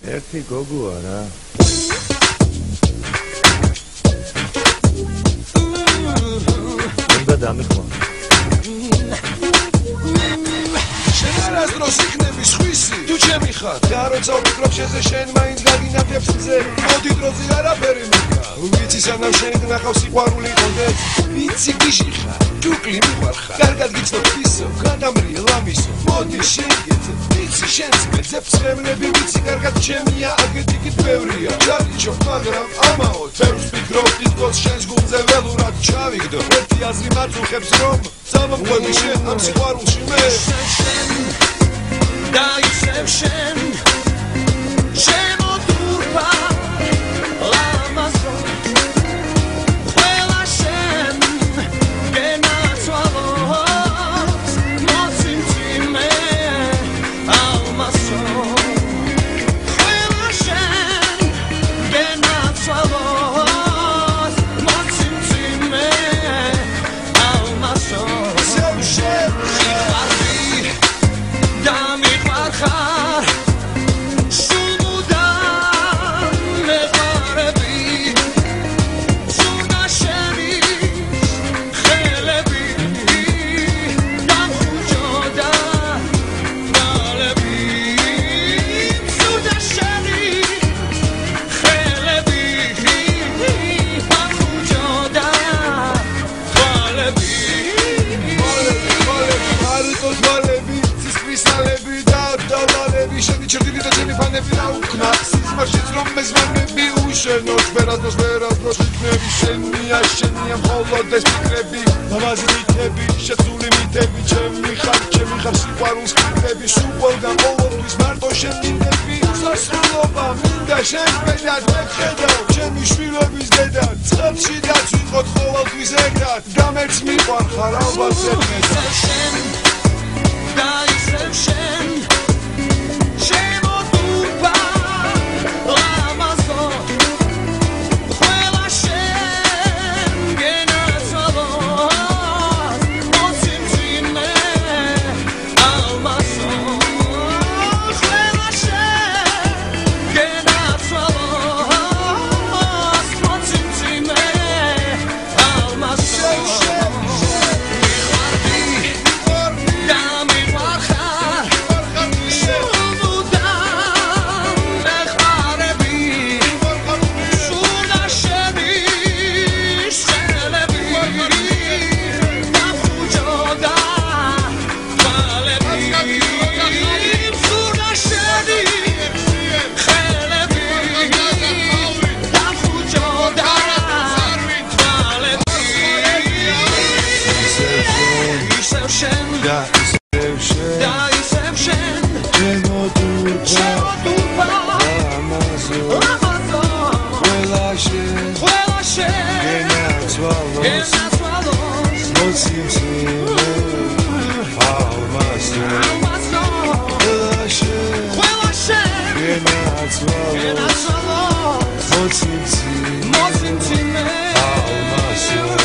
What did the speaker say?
ერთი გოგოა რა. უნდა დამიხმო. შენ არასდროს იქნები სხვისი, თუ ჩემი ხარ. და როცა ვფიქრობ შეზე შენ მაინც გაგინათებს მზე. მოდი დროზე არაფერი მეკა. ვიცი სანამ შენ ნახავ სიყვარული კონდეს. ვიცი გიჟი ხარ, ჯუკლი მიყვარხარ. კარგად გიცნობ ისო, გადამრიელ ამისო. მოდი შეგეძებ, ვიცი შენს მეძებ სხემლები ვიცი კარგად ჩემია, აგეთიკით ბევრია. ჯარიჩო, მაგრამ ამაო, თერს ვფიქრობ თითქოს შენს გულზე ველურად ჩავიგდო. ერთი აზრი მაწუხებს რომ წამოყვები შენ ამ სიყვარულში მე. და ისევ შენ შემოდურბა ლამაზო ყველა შენ გენაცვალოს მოციმციმე ალმასო ყველა შენ გენაცვალოს მოციმციმე ალმასო შენ ხარ სულმუდამ მეყარები სულა შენის ხელები დამხუჯოდა ნალები სულა შენის ხელები დამხუჯოდა ნალები მალები ცისკრისალები შენი ჩრდილი და ჩემი ფანები რა უკნა სიზმარშიც რომ მეზმანები უშენოთ ვერასდროს იქნები შენია მხოლოდ ეს ფიქრები მამაზი მითები შეცული მითები ჩემი ხარ სიყვარულს კრიტები სულ ყველგან ყოველთვის მარტო შენ მინდები სასრულობა მინდა შენ ბედად მეკხედავ ჩემი შვილების დედად წყალში დაწვიყოთ ყოველთვის ერთად გამერც მიყვარხარ ალბათ ზედმეტად და ისევ შენ შემოდურბა ლამაზო ყველა შენ გენაცვალოს მოციმციმე ალმასო ყველა შენ გენაცვალოს მოციმციმე ალმასო და ისევ შენ შემოდურბა ლამაზო ყველა შენ გენაცვალოს მოციმციმე ალმასო ყველა შენ გენაცვალოს მოციმციმე ალმასო